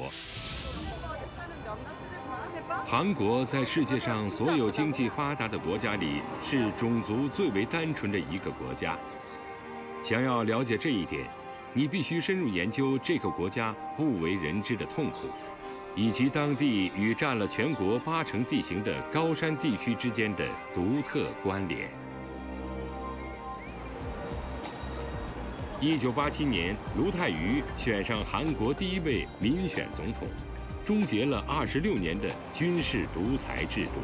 韩国在世界上所有经济发达的国家里是种族最为单纯的一个国家。想要了解这一点，你必须深入研究这个国家不为人知的痛苦，以及当地与占了全国80%地形的高山地区之间的独特关联。1987年，卢泰愚选上韩国第1位民选总统，终结了26年的军事独裁制度。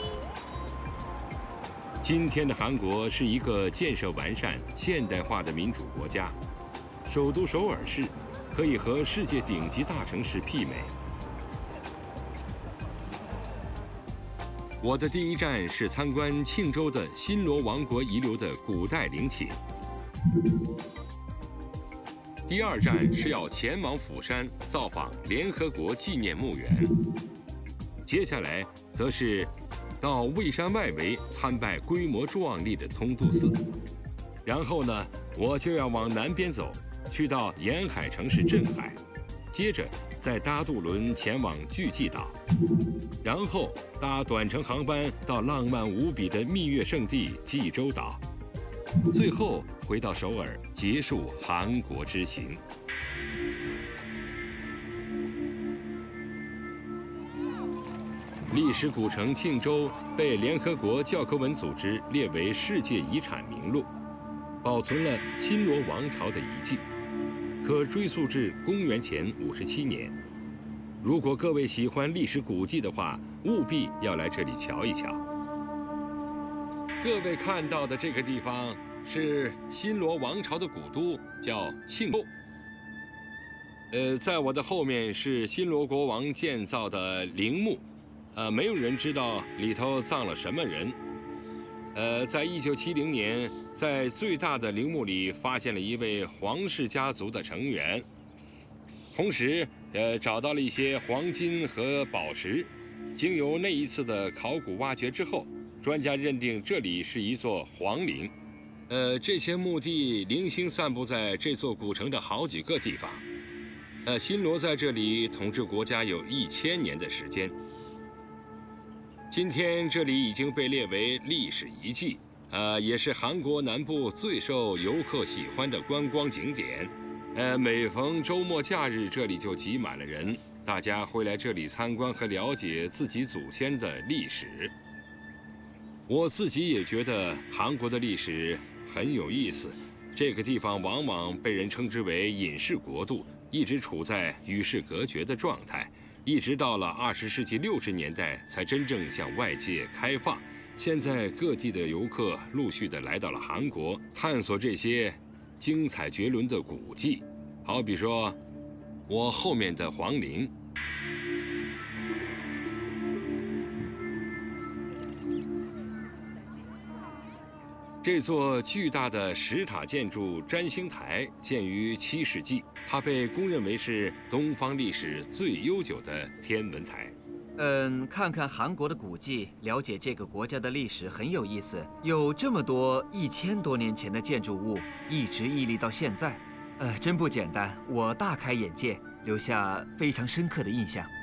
今天的韩国是一个建设完善、现代化的民主国家，首都首尔市可以和世界顶级大城市媲美。我的第一站是参观庆州的新罗王国遗留的古代陵寝。第2站是要前往釜山造访联合国纪念墓园，接下来则是到蔚山外围参拜规模壮丽的通度寺，然后呢，我就要往南边走，去到沿海城市镇海，接着再搭渡轮前往巨济岛，然后搭短程航班到浪漫无比的蜜月圣地济州岛，最后回到首尔结束韩国之行。历史古城庆州被联合国教科文组织列为世界遗产名录，保存了新罗王朝的遗迹，可追溯至公元前57年。如果各位喜欢历史古迹的话，务必要来这里瞧一瞧。各位看到的这个地方是新罗王朝的古都，叫庆州。在我的后面是新罗国王建造的陵墓，没有人知道里头葬了什么人。在1970年，在最大的陵墓里发现了一位皇室家族的成员，同时找到了一些黄金和宝石。经由那一次的考古挖掘之后，专家认定这里是一座皇陵。这些墓地零星散布在这座古城的好几个地方。新罗在这里统治国家有1000年的时间。今天这里已经被列为历史遗迹，也是韩国南部最受游客喜欢的观光景点。每逢周末假日，这里就挤满了人，大家会来这里参观和了解自己祖先的历史。我自己也觉得韩国的历史很有意思。这个地方往往被人称之为隐士国度，一直处在与世隔绝的状态，一直到了20世纪60年代才真正向外界开放。现在各地的游客陆续的来到了韩国，探索这些精彩绝伦的古迹，好比说我后面的皇陵。这座巨大的石塔建筑占星台建于7世纪，它被公认为是东方历史最悠久的天文台。 看看韩国的古迹，了解这个国家的历史很有意思。有这么多1000多年前的建筑物，一直屹立到现在，真不简单。我大开眼界，留下非常深刻的印象。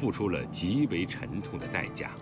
付出了极为沉痛的代价。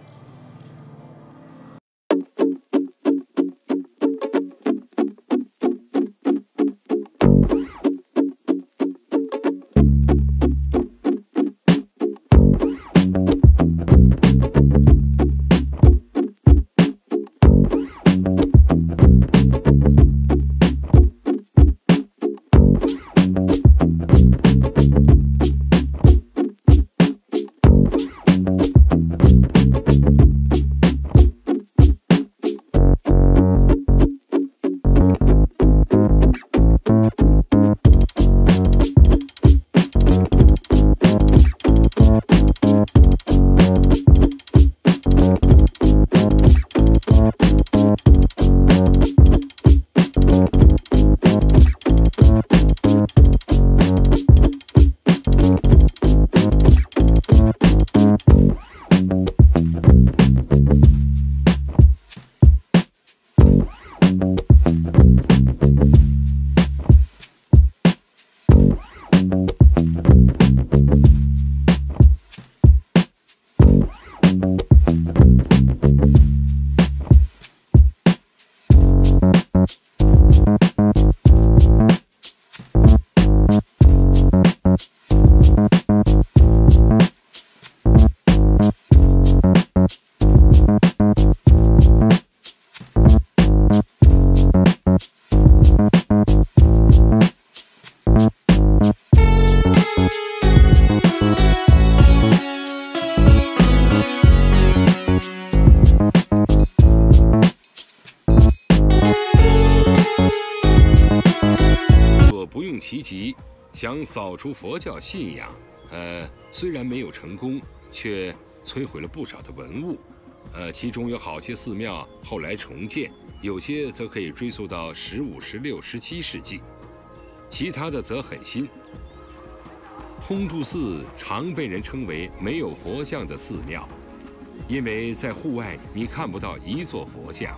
其极，想扫除佛教信仰，虽然没有成功，却摧毁了不少的文物。其中有好些寺庙后来重建，有些则可以追溯到15、16、17世纪，其他的则很新。通度寺常被人称为没有佛像的寺庙，因为在户外你看不到一座佛像。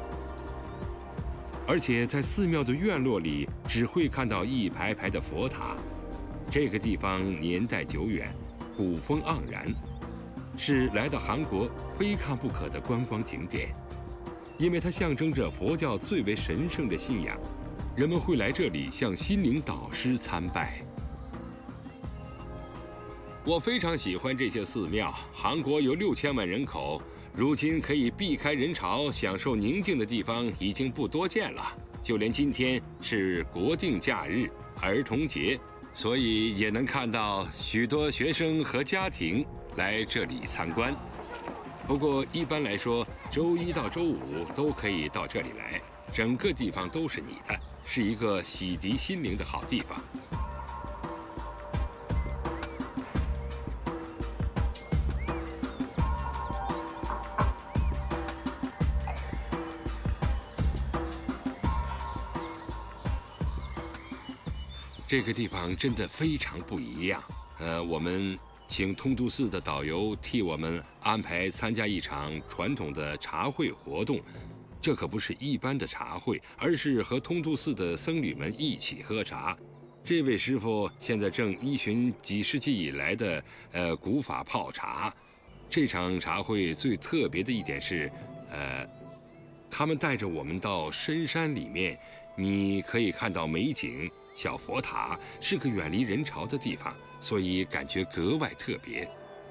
而且在寺庙的院落里，只会看到一排排的佛塔。这个地方年代久远，古风盎然，是来到韩国非看不可的观光景点。因为它象征着佛教最为神圣的信仰，人们会来这里向心灵导师参拜。我非常喜欢这些寺庙。韩国有6000万人口。如今可以避开人潮、享受宁静的地方已经不多见了。就连今天是国定假日、儿童节，所以也能看到许多学生和家庭来这里参观。不过一般来说，周1到周5都可以到这里来，整个地方都是你的，是一个洗涤心灵的好地方。这个地方真的非常不一样。我们请通度寺的导游替我们安排参加一场传统的茶会活动。这可不是一般的茶会，而是和通度寺的僧侣们一起喝茶。这位师傅现在正依循几世纪以来的古法泡茶。这场茶会最特别的一点是，他们带着我们到深山里面，你可以看到美景。小佛塔是个远离人潮的地方，所以感觉格外特别。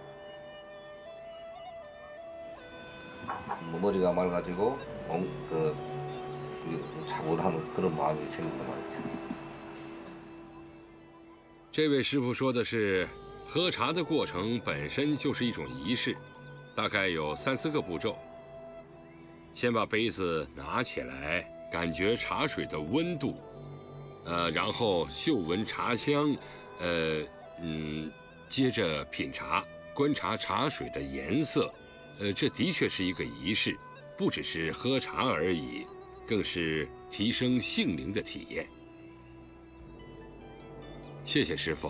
머리가 맑아지고 차분한 그런 마음이 생긴단 말이죠. 这位师傅说的是，喝茶的过程本身就是一种仪式，大概有3、4个步骤。先把杯子拿起来，感觉茶水的温度。然后嗅闻茶香，接着品茶，观察茶水的颜色，这的确是一个仪式，不只是喝茶而已，更是提升性灵的体验。谢谢师傅。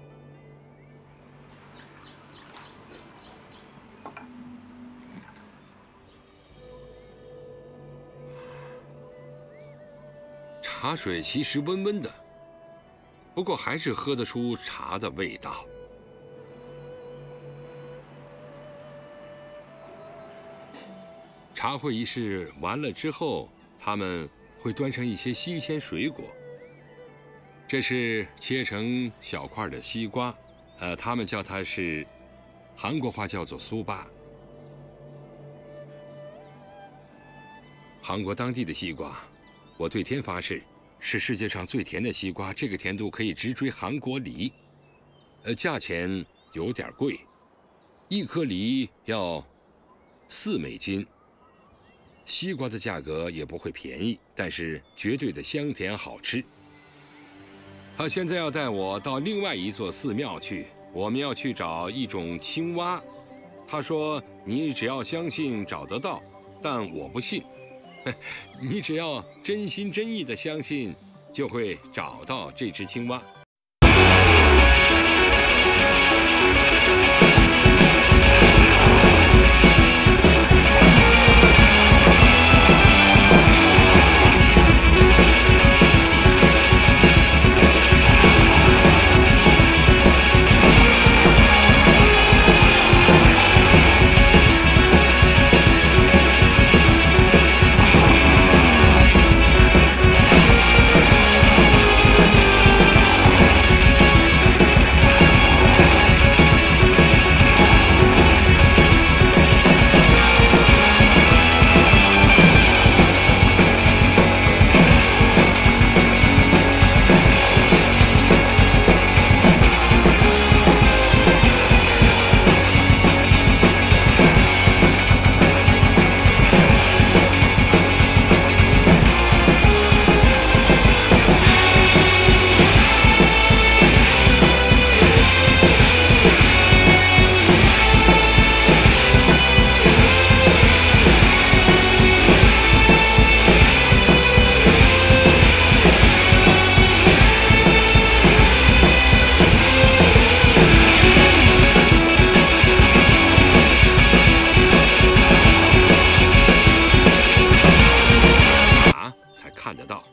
茶水其实温温的，不过还是喝得出茶的味道。 茶会仪式完了之后，他们会端上一些新鲜水果。这是切成小块的西瓜，他们叫它是，韩国话叫做苏巴。韩国当地的西瓜，我对天发誓，是世界上最甜的西瓜，这个甜度可以直追韩国梨。价钱有点贵，一颗梨要4美金。西瓜的价格也不会便宜，但是绝对的香甜好吃。他现在要带我到另外一座寺庙去，我们要去找一种青蛙。他说：“你只要相信找得到，但我不信。你只要真心真意的相信，就会找到这只青蛙。”看得到。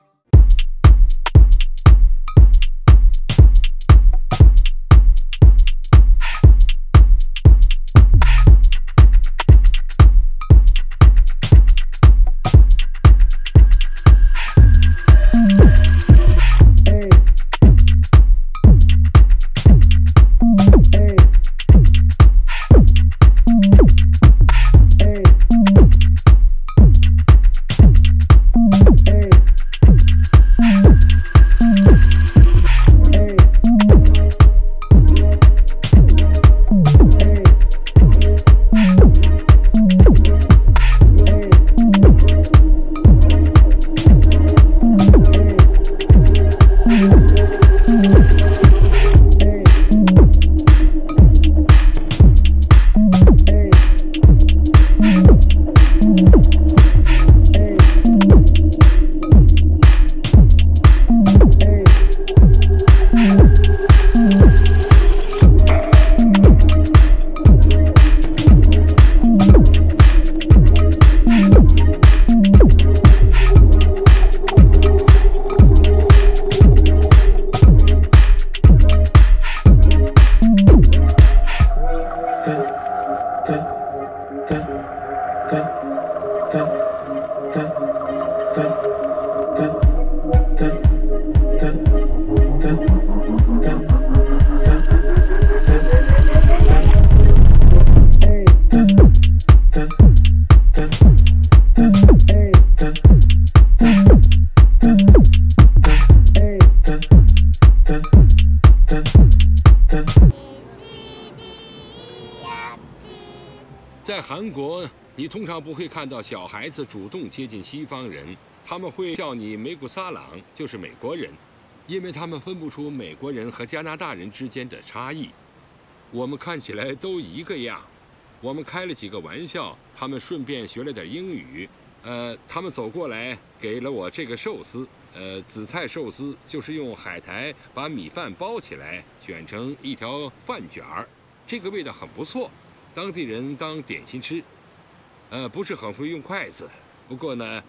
在韩国，你通常不会看到小孩子主动接近西方人，他们会叫你梅古萨朗，就是美国人，因为他们分不出美国人和加拿大人之间的差异。我们看起来都一个样。我们开了几个玩笑，他们顺便学了点英语。他们走过来给了我这个寿司，紫菜寿司，就是用海苔把米饭包起来，卷成一条饭卷儿，这个味道很不错。当地人当点心吃，不是很会用筷子，不过呢，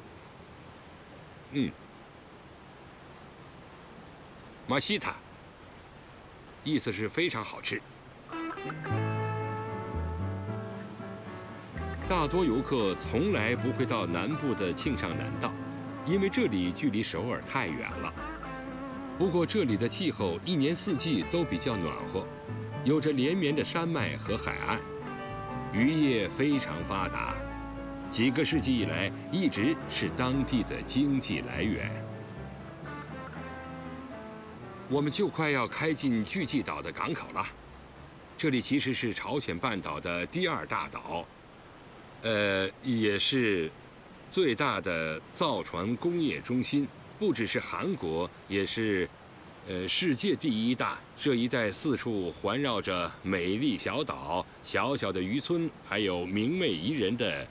马西塔，意思是非常好吃。 大多游客从来不会到南部的庆尚南道，因为这里距离首尔太远了。不过这里的气候一年四季都比较暖和，有着连绵的山脉和海岸，渔业非常发达，几个世纪以来一直是当地的经济来源。我们就快要开进巨济岛的港口了，这里其实是朝鲜半岛的第2大岛，也是最大的造船工业中心。不只是韩国，也是，世界第1大。这一带四处环绕着美丽小岛、小小的渔村，还有明媚宜人的。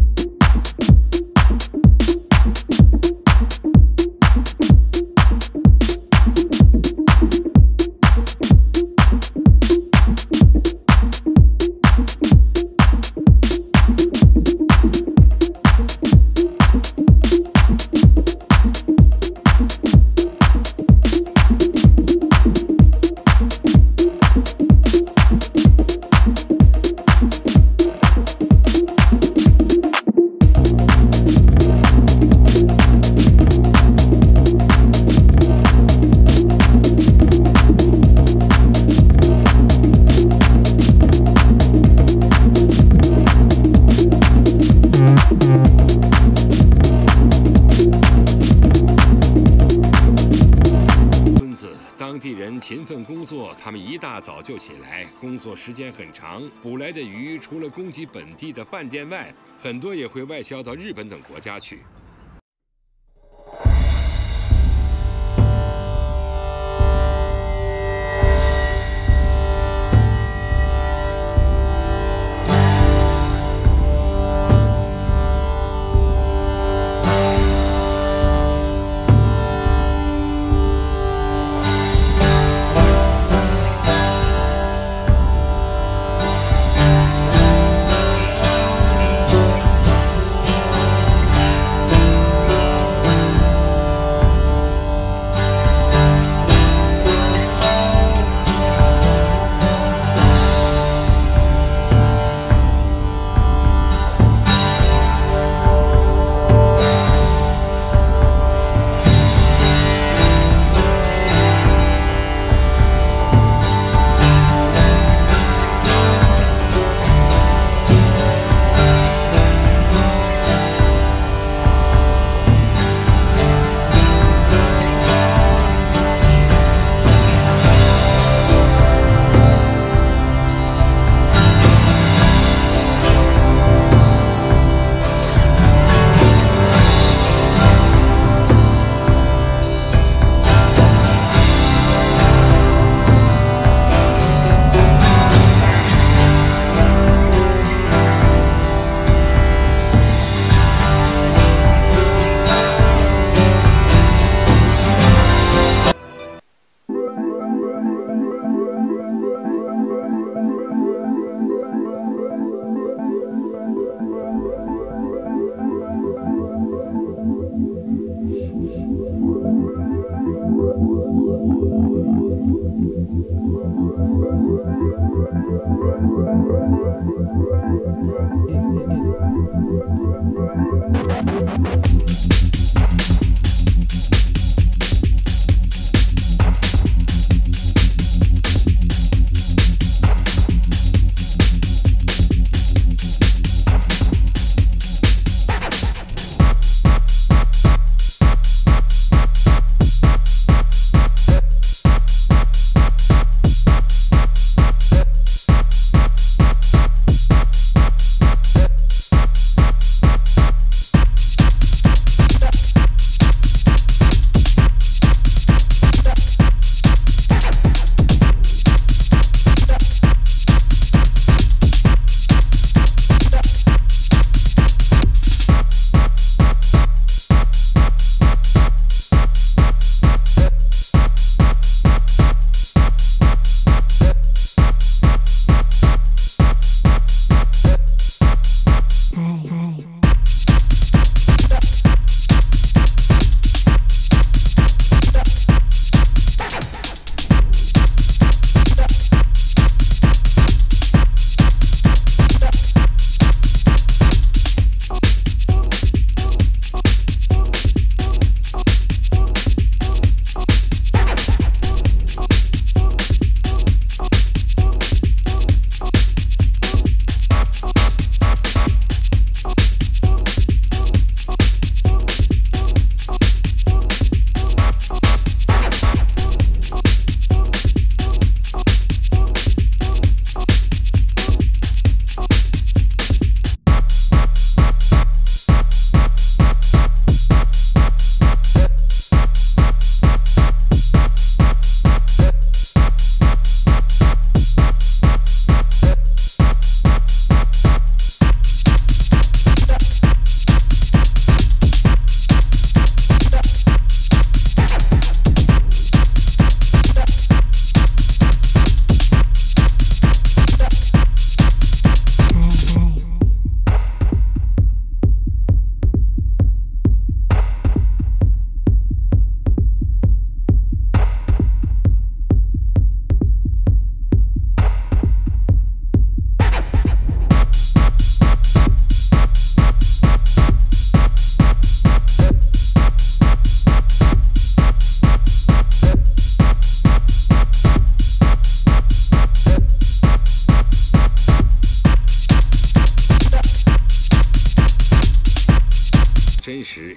勤奋工作，他们一大早就起来，工作时间很长。捕来的鱼除了供给本地的饭店外，很多也会外销到日本等国家去。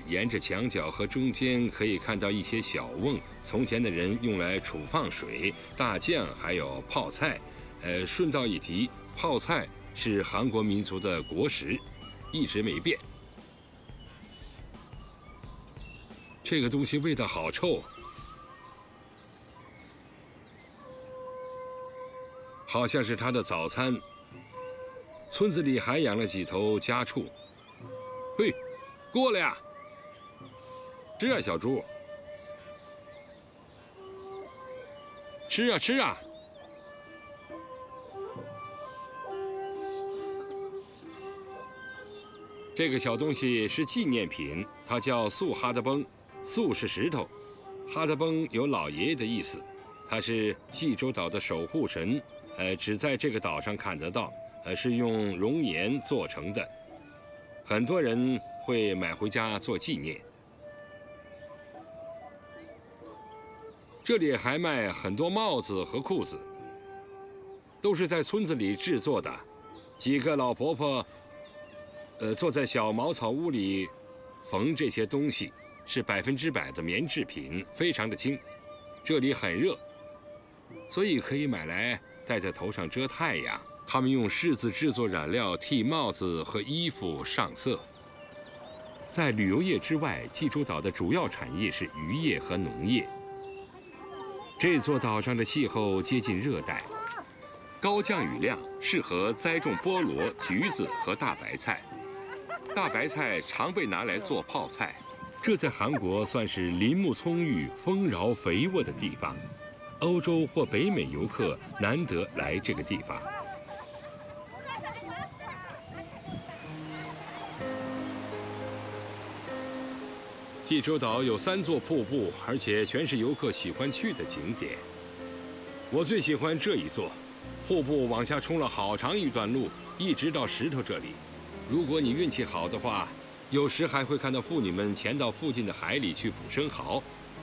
沿着墙角和中间可以看到一些小瓮，从前的人用来储放水、大酱，还有泡菜。顺道一提，泡菜是韩国民族的国食，一直没变。这个东西味道好臭，好像是他的早餐。村子里还养了几头家畜。嘿，过来呀！吃啊，小猪！吃啊，吃啊！这个小东西是纪念品，它叫素哈德崩。素是石头，哈德崩有老爷爷的意思，它是济州岛的守护神，只在这个岛上看得到，是用熔岩做成的，很多人会买回家做纪念。这里还卖很多帽子和裤子，都是在村子里制作的，几个老婆婆，坐在小茅草屋里缝这些东西。是100%的棉制品，非常的轻。这里很热，所以可以买来戴在头上遮太阳。他们用柿子制作染料，替帽子和衣服上色。在旅游业之外，济州岛的主要产业是渔业和农业。这座岛上的气候接近热带，高降雨量，适合栽种菠萝、橘子和大白菜。大白菜常被拿来做泡菜。这在韩国算是林木葱郁、丰饶肥沃的地方，欧洲或北美游客难得来这个地方。济州岛有3座瀑布，而且全是游客喜欢去的景点。我最喜欢这一座，瀑布往下冲了好长一段路，一直到石头这里。如果你运气好的话，有时还会看到妇女们潜到附近的海里去捕生蚝。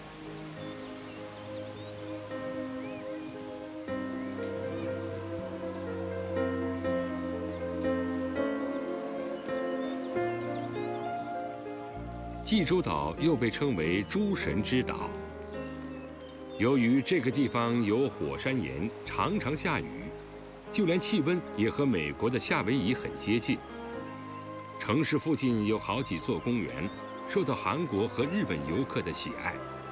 济州岛又被称为诸神之岛，由于这个地方有火山岩，常常下雨，就连气温也和美国的夏威夷很接近。城市附近有好几座公园，受到韩国和日本游客的喜爱。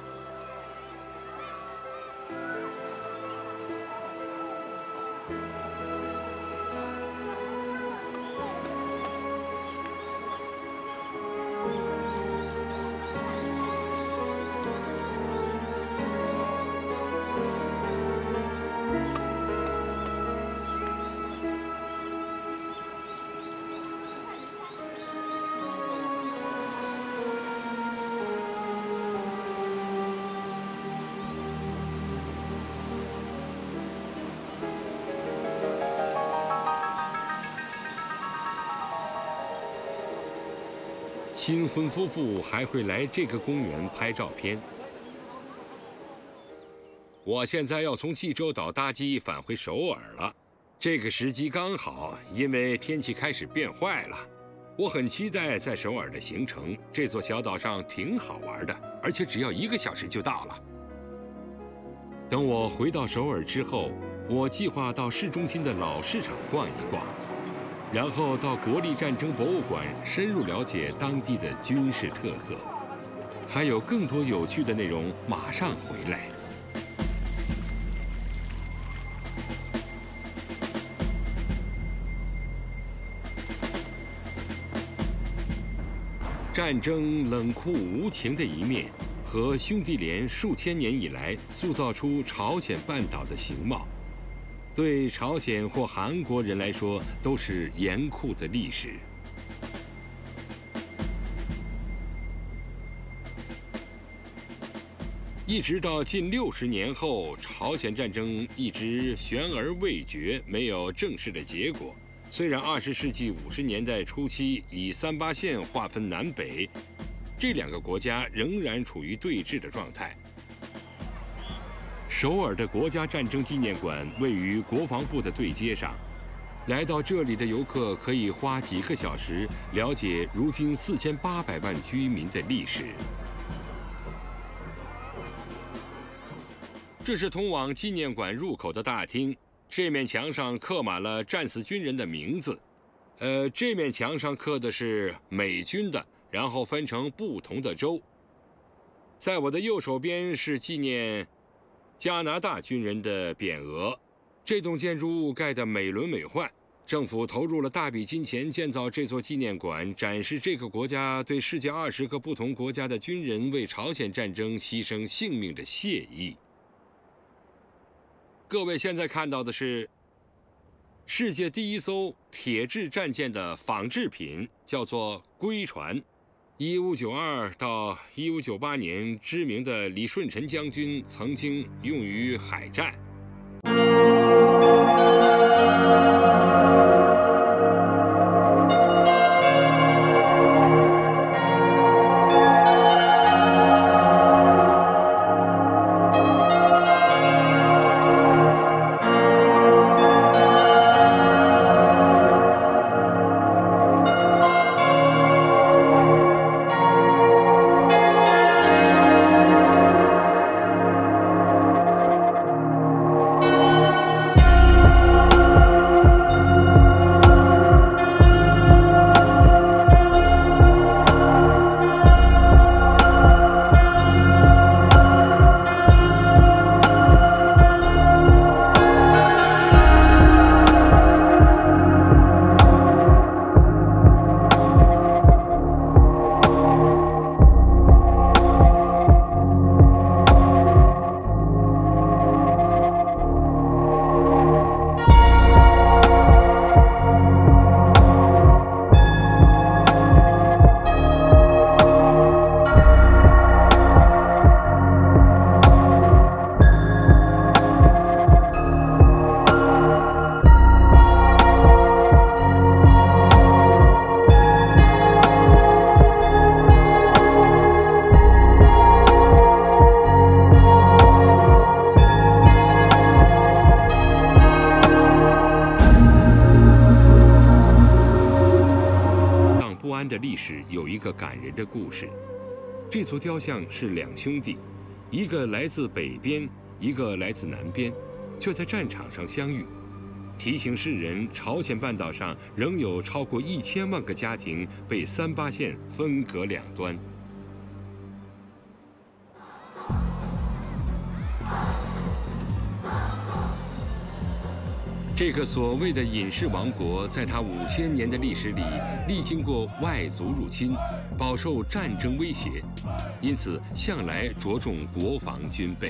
新婚夫妇还会来这个公园拍照片。我现在要从济州岛搭机返回首尔了，这个时机刚好，因为天气开始变坏了。我很期待在首尔的行程，这座小岛上挺好玩的，而且只要1个小时就到了。等我回到首尔之后，我计划到市中心的老市场逛一逛。然后到国立战争博物馆深入了解当地的军事特色，还有更多有趣的内容马上回来。战争冷酷无情的一面，和兄弟连数千年以来塑造出朝鲜半岛的形貌。对朝鲜或韩国人来说，都是严酷的历史。一直到近60年后，朝鲜战争一直悬而未决，没有正式的结果。虽然20世纪50年代初期以38线划分南北，这2个国家仍然处于对峙的状态。首尔的国家战争纪念馆位于国防部的对街上， 来到这里的游客可以花几个小时了解如今4800万居民的历史。这是通往纪念馆入口的大厅，这面墙上刻满了战死军人的名字。这面墙上刻的是美军的，然后分成不同的州。在我的右手边是纪念加拿大军人的匾额。这栋建筑物盖得美轮美奂，政府投入了大笔金钱建造这座纪念馆，展示这个国家对世界20个不同国家的军人为朝鲜战争牺牲性命的谢意。各位现在看到的是世界第一艘铁制战舰的仿制品，叫做龟船。1592到1598年，知名的李舜臣将军曾经用于海战。的历史有一个感人的故事。这座雕像是两兄弟，一个来自北边，一个来自南边，却在战场上相遇，提醒世人朝鲜半岛上仍有超过1000万个家庭被38线分隔两端。这个所谓的隐士王国，在它5000年的历史里，历经过外族入侵，饱受战争威胁，因此向来着重国防军备。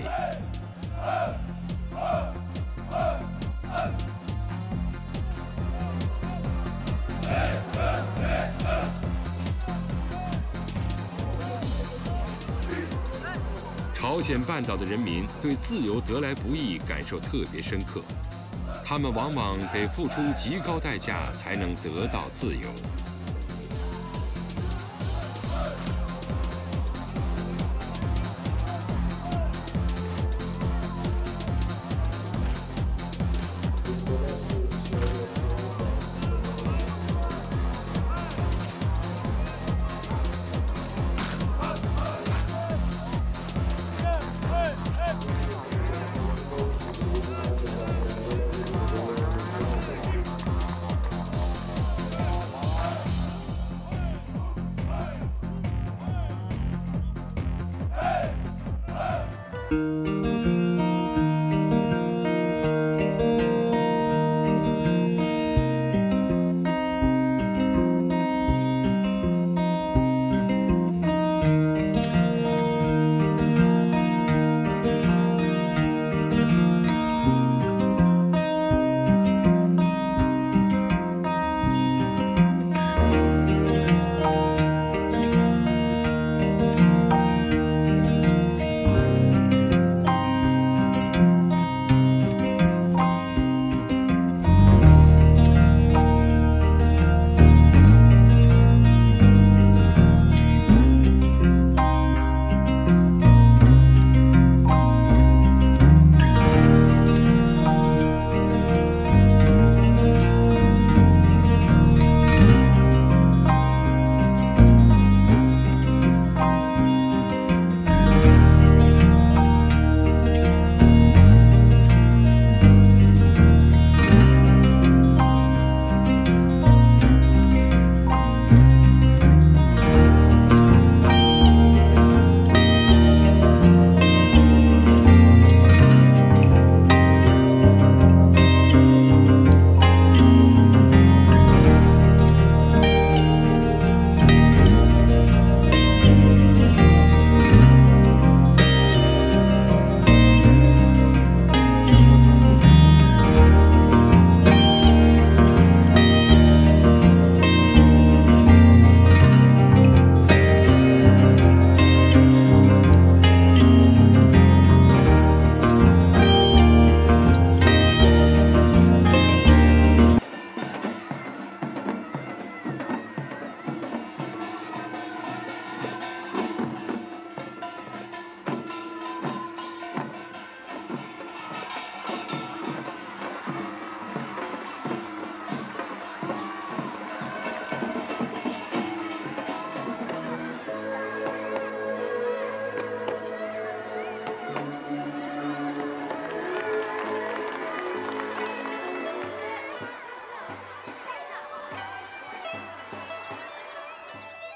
朝鲜半岛的人民对自由得来不易感受特别深刻。他们往往得付出极高代价才能得到自由。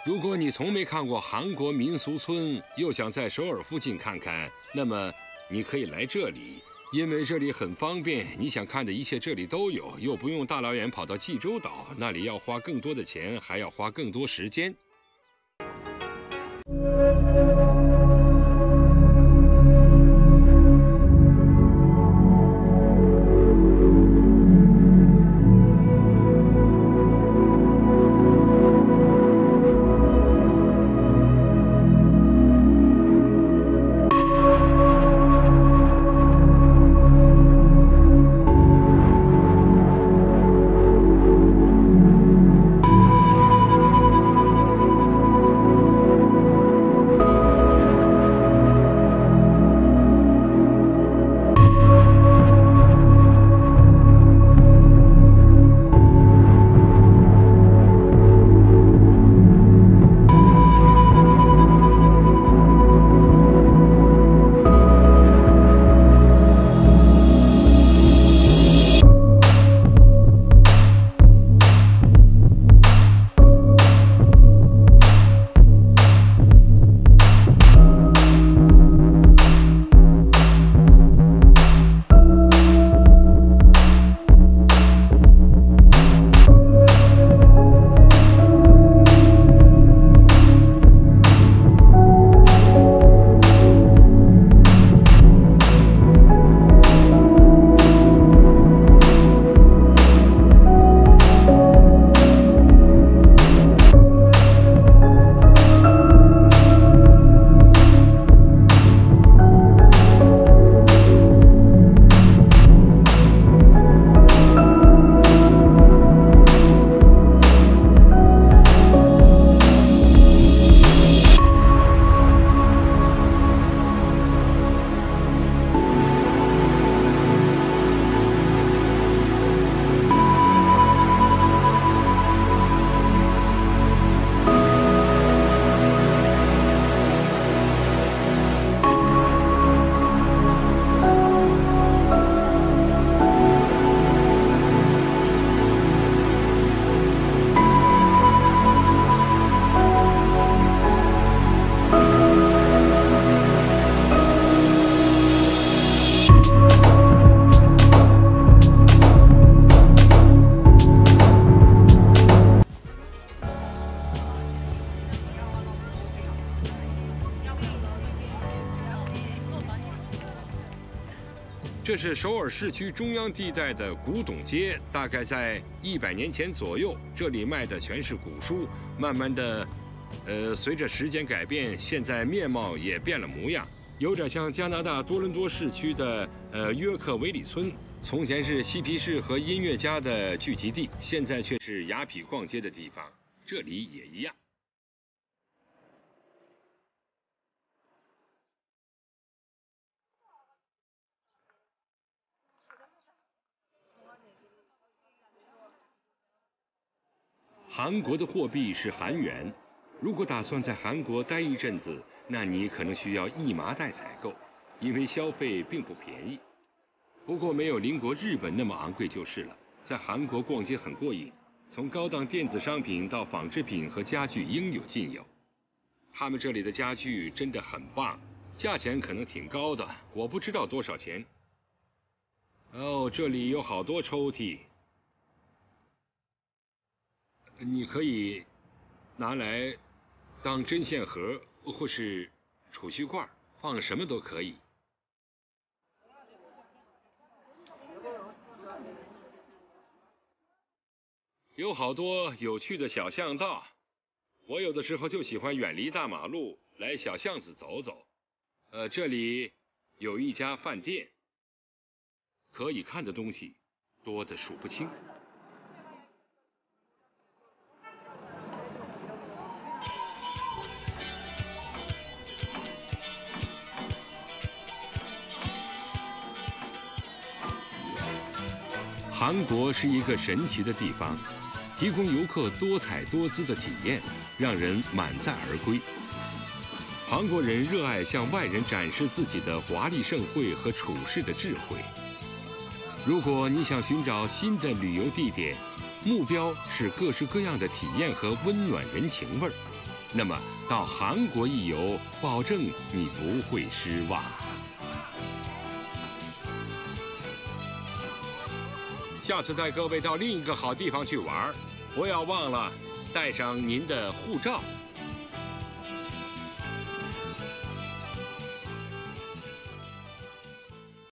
如果你从没看过韩国民俗村，又想在首尔附近看看，那么你可以来这里，因为这里很方便，你想看的一切这里都有，又不用大老远跑到济州岛，那里要花更多的钱，还要花更多时间。这是首尔市区中央地带的古董街，大概在100年前左右，这里卖的全是古书。慢慢的，随着时间改变，现在面貌也变了模样，有点像加拿大多伦多市区的约克维里村。从前是嬉皮士和音乐家的聚集地，现在却是雅痞逛街的地方。这里也一样。韩国的货币是韩元，如果打算在韩国待一阵子，那你可能需要1麻袋采购，因为消费并不便宜。不过没有邻国日本那么昂贵就是了。在韩国逛街很过瘾，从高档电子商品到纺织品和家具应有尽有。他们这里的家具真的很棒，价钱可能挺高的，我不知道多少钱。哦，这里有好多抽屉。你可以拿来当针线盒或是储蓄罐，放什么都可以。有好多有趣的小巷道，我有的时候就喜欢远离大马路，来小巷子走走。这里有一家饭店，可以看的东西多得数不清。韩国是一个神奇的地方，提供游客多彩多姿的体验，让人满载而归。韩国人热爱向外人展示自己的华丽盛会和处事的智慧。如果你想寻找新的旅游地点，目标是各式各样的体验和温暖人情味儿， 那么到韩国一游，保证你不会失望。下次带各位到另一个好地方去玩，不要忘了带上您的护照。